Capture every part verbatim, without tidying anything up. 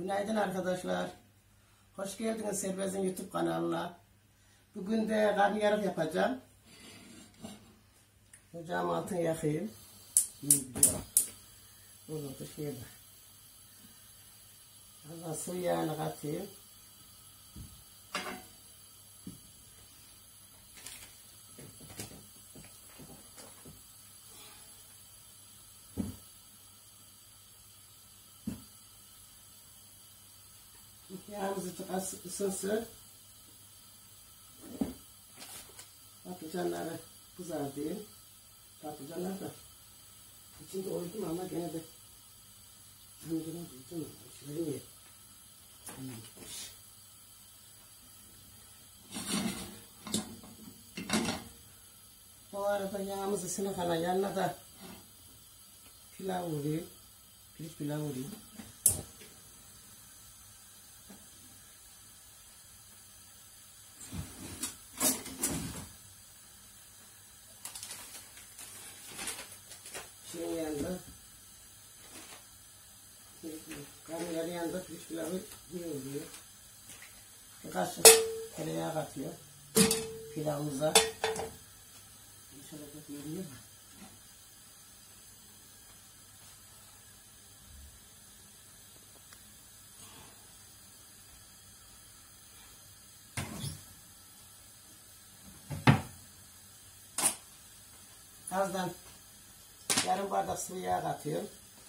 Günaydın arkadaşlar. Hoş geldiniz Serbest'in YouTube kanalına. Bugün de karnıyarık yapacağım. Ocağım altını yakayım. Bunu da şöyle. Allah sıvı yağını katayım. Yağımızı çok az ısınsın. Patlıcanları kızartayım. Patlıcanlar da içinde oydum ama gene de hanımcının diyeceğim. Şöyle ye. Bu arada yağımız ısına kalan yanına da pilav vurayım. Pirinç pilav vurayım. Şeyin yanında karnıyarın yanında pirinç pilavı iyi oluyor. Bir kaşık tereyağı katıyor pilavımıza. İnşallah da görünüyor mu? Azdan yarım bardak sıvı yağ katıyorum.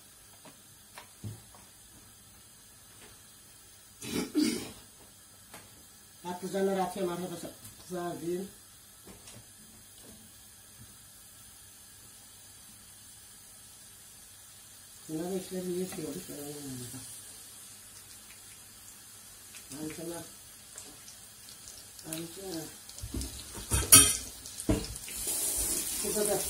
Patlıcanları atıyorum arkadaşlar. Kızartayım. Bunların içleri yetiyoruz. Amcalar. Amca. Burada da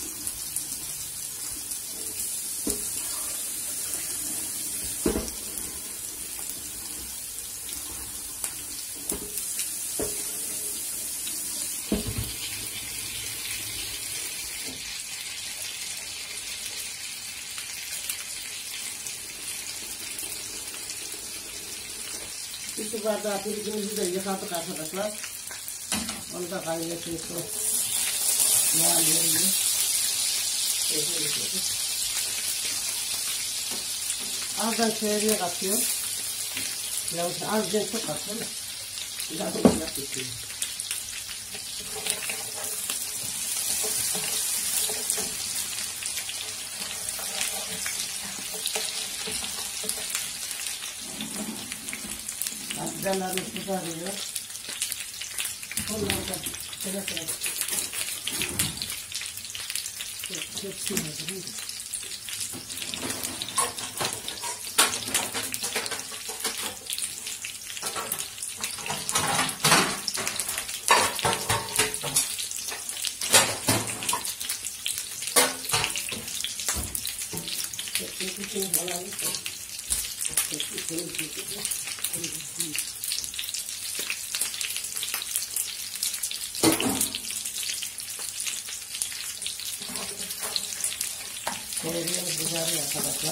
bir su bardağı pirincimizi de yıkadık arkadaşlar. Onu da kaynatıyoruz. Yağlayalım. Azdan şehriye katıyorum. Biraz azdan çok katıyorum. Biraz da pilav katıyorum. Patlıcanlarımız kızarıyor. Onları da şöyle şöyle. Çok çok sinirli. Çok çok halalım. Çok çok Şehriyemiz kızarıyor arkadaşlar.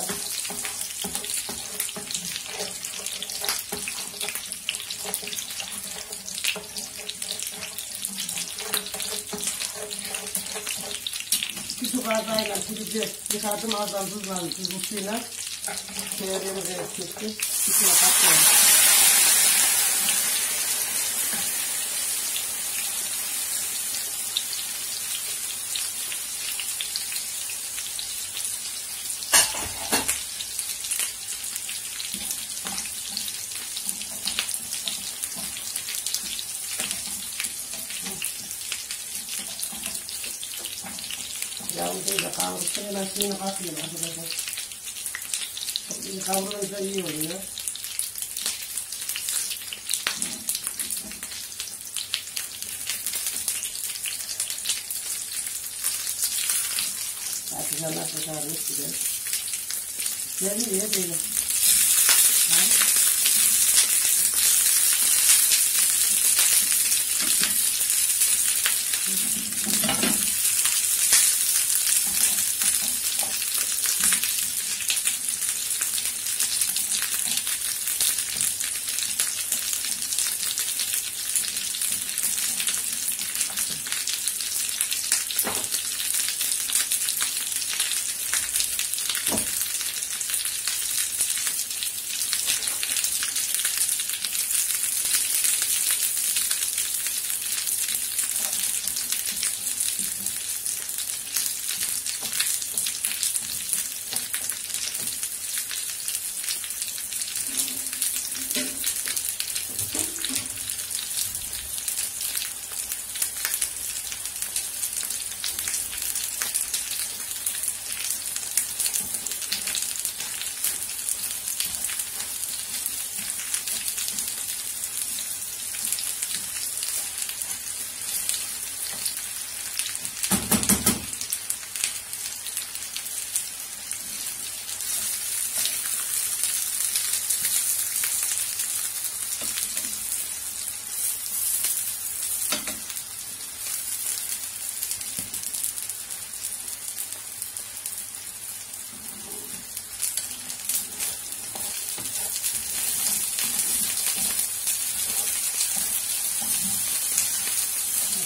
Bir su bardağıyla pirinci yıkadım azdan tuzla, tuzlu suyla. Şehriyemizi ekledim. İçine katıyorum. Yağımızı da kavruktan hemen suyunu katıyorum arkadaşlar. Çok iyi kavrulunca iyi oluyor. Patlıcanlar kızarmış güzel. Geliyor böyle.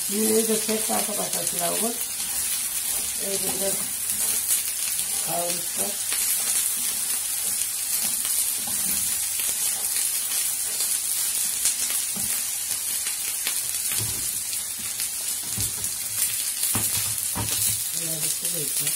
Düğünü de çekti arkadaşlar pilavımız. Öyle biraz kavurursa. Böyle bir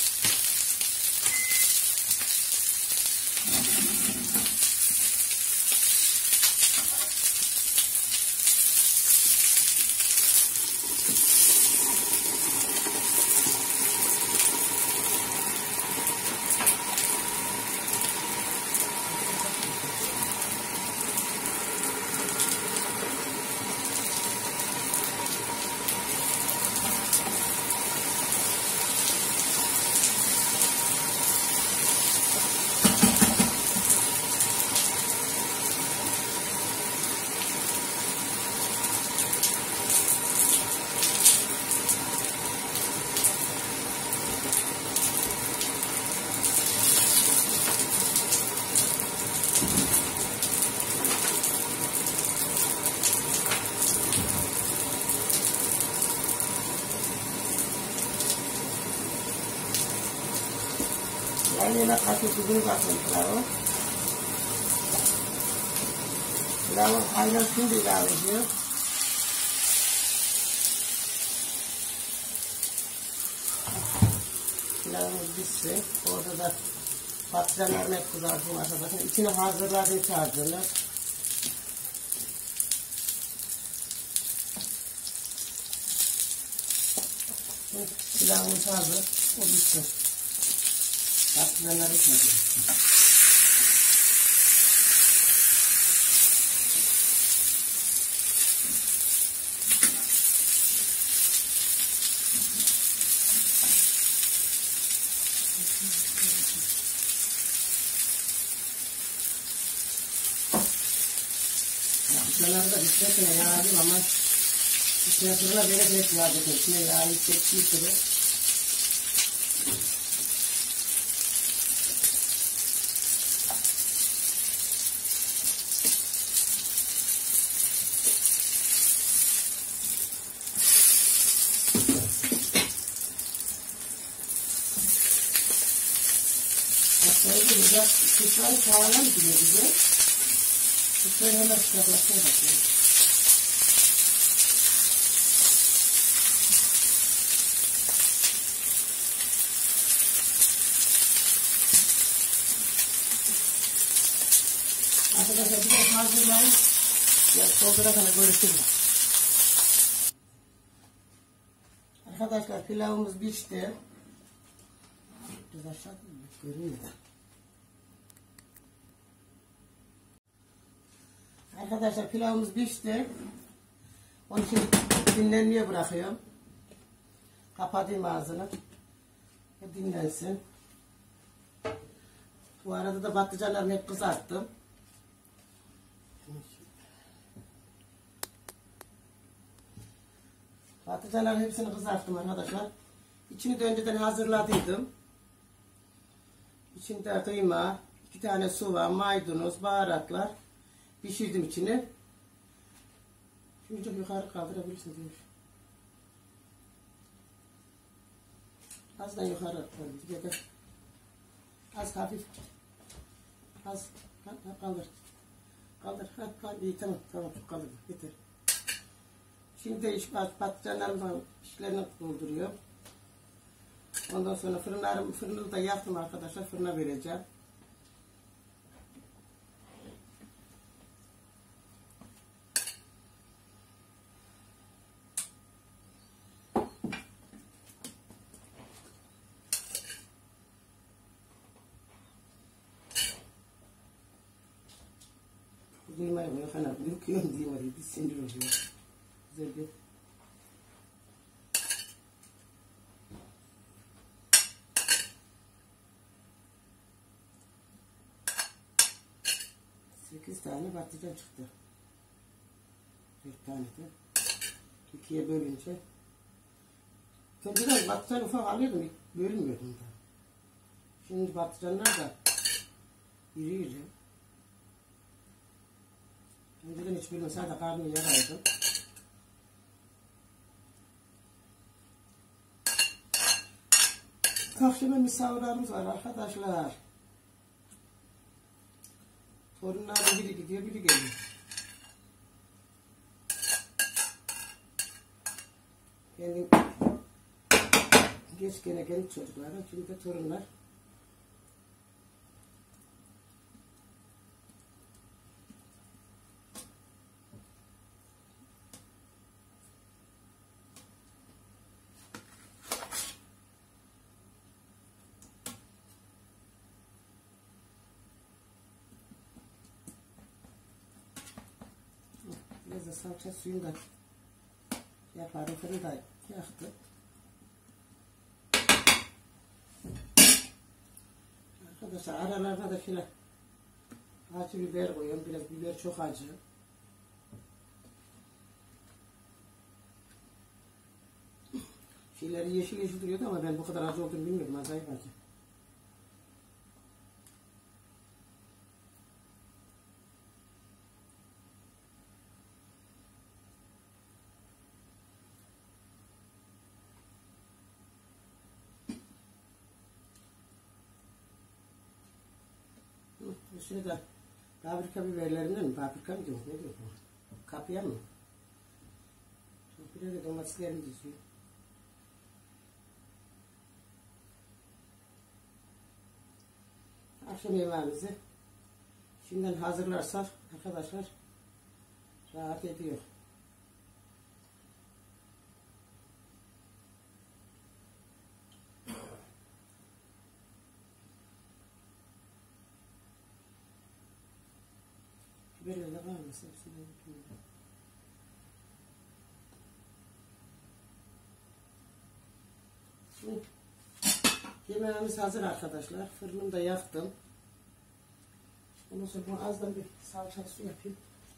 Yani yine kaşık tuzunu katın pilavı. Pilavı aynen şimdi ilave ediyor. Pilavımız bitsin. Orada da patlıcanlarını hep kızartın arkadaşlar. İçine hazırladım harcını. Pilavımız hazır. O bitsin. Patlıcanları koyuyoruz. Patlıcanları da bitmesine yağlayayım ama içine fırına böyle direkt vardır. İçine yağlayıp çektiği süre. Böyle biraz kuşları sağlam gidiyor bize. Kuşları hemen sıcaklaşmaya bakıyor. Arkadaşlar biraz hazırlayın. Ya soğudura kadar görüşürüz. Arkadaşlar pilavımız pişti. Biraz aşağı görünüyor da. Arkadaşlar pilavımız pişti. Onu şimdi dinlenmeye bırakıyorum. Kapatayım ağzını. Dinlensin. Bu arada da patlıcanlarımı hep kızarttım. Patlıcanların hepsini kızarttım arkadaşlar. İçini de önceden hazırladıydım. İçinde kıyma, iki tane soğan, maydanoz, baharatlar. Pişirdim içini. Şimdi çok yukarı kaldırabilirsiniz. Azdan yukarı kaldır. Az hafif. Az kaldır. Kaldır. Ha, kaldır. İyi, tamam tamam kaldır. Yeter. Şimdi de iç patlıcanlarımdan içlerini dolduruyor. Ondan sonra fırınlarım, fırını da yaktım arkadaşlar. Fırına vereceğim. Kıymayı mı yok anam? Döküyorum diyeyim oraya. Bir sinir oluyor. Güzel bir. Sekiz tane patlıcan çıktı. Dört tane de. İkiye bölünce. Önceden patlıcan ufak alıyordum. Bölünmüyordum da. Şimdi patlıcanlar da iri iri. Önceden hiç bilmem, sadece karnı yaraydım. akşama misafirlerimiz var arkadaşlar. Torunlar da biri gidiyor, biri geliyor. Kendim geç gene kendi çocuklara, şimdi de torunlar. Biraz da salça suyunu da yaparım, fırında yaktı. Arkadaşlar aralarda da şöyle acı biber koyuyorum, biraz biber çok acı. Şeyleri yeşil yeşil duruyordu ama ben bu kadar acı olduğunu bilmiyordum, acayip acı. Üstüne de paprika biberlerinden mi? Paprika mı diyor? Ne diyor bu? Kapya mı? Bir de domateslerimi diziyor. Akşam yemeğimizi şimdiden hazırlarsak arkadaşlar rahat ediyor. Biberlerle var mı? Hepsini yapıyorum. Şimdi yemeğimiz hazır arkadaşlar. Fırınımı da yaktım. Ondan sonra bunu azdan bir salçalı su yapayım.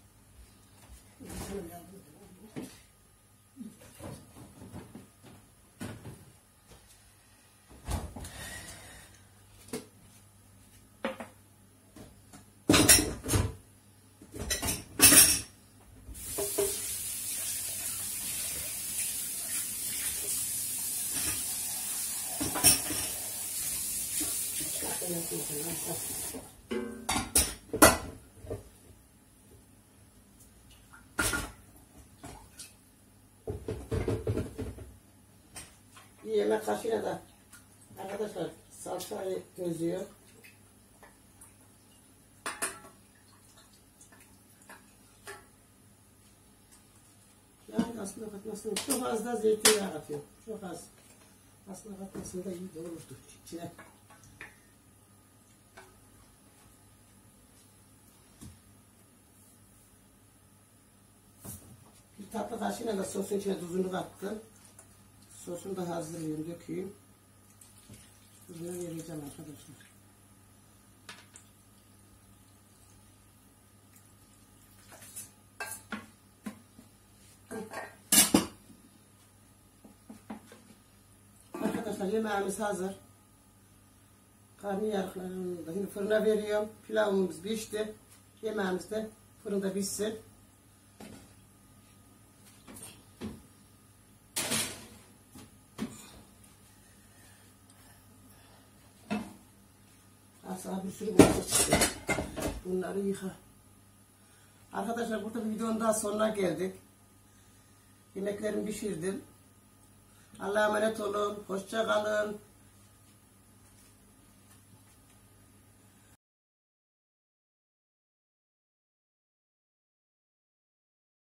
Bir yemek kaşığıyla da arkadaşlar salçayı közlüyor. Yani aslında katmasını çok az da zeytinyağı katıyor. Çok az. Aslında katmasında iyi de olurdu içine. Bir tatlı kaşığıyla da sosun içine tuzunu kattım. Sosunu da hazırlayayım, dökeyim. Tuzunu vereceğim arkadaşlar. Arkadaşlar yemeğimiz hazır. Karnıyarıklarını da şimdi fırına veriyorum. Pilavımız pişti. Yemeğimiz de fırında pişsin. Aslında bir sürü bulaşık çıktı. Bunları yıka. Arkadaşlar burada bir videonun daha sonuna geldik. Yemeklerimi pişirdim. Allah'a emanet olun. Hoşça kalın.